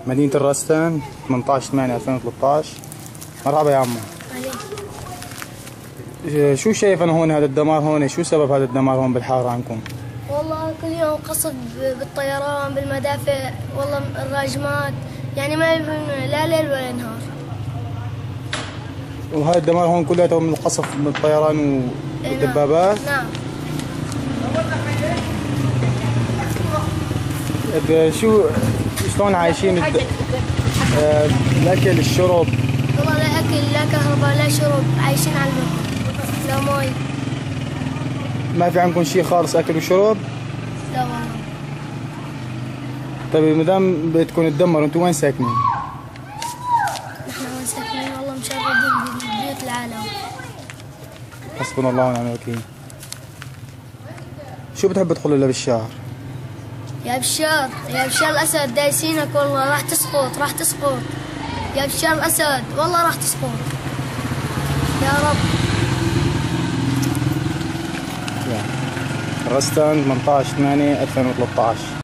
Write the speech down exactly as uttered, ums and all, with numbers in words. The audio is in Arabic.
مدينة الرستان ثمانية عشر ثمانية ألفين وثلاثة عشر. مرحبا يا عمو. شو شايف انا هون هذا الدمار هون؟ شو سبب هذا الدمار هون بالحارة عندكم؟ والله كل يوم قصف بالطيران بالمدافع، والله الراجمات، يعني ما يبين لا ليل ولا نهار. وهذا الدمار هون كلياته من القصف من الطيران والدبابات؟ نعم. نعم. شو شلون عايشين الد... آه... الاكل الشرب؟ والله لا اكل لا كهرباء لا شرب، عايشين على الماء لا مي. ما في عندكم شيء خالص اكل وشرب؟ لا والله. طيب ما دام بيتكم تدمر انتم وين ساكنين؟ نحن وين ساكنين والله مشردين ببيوت العالم. حسبنا الله ونعم الوكيل. شو بتحب تقول له بالشهر؟ يا بشار يا بشار الاسد دايسينك والله، راح تسقط راح تسقط يا بشار الاسد، والله راح تسقط يا رب. الرستان ثمانية عشر ثمانية ألفين وثلاثة عشر.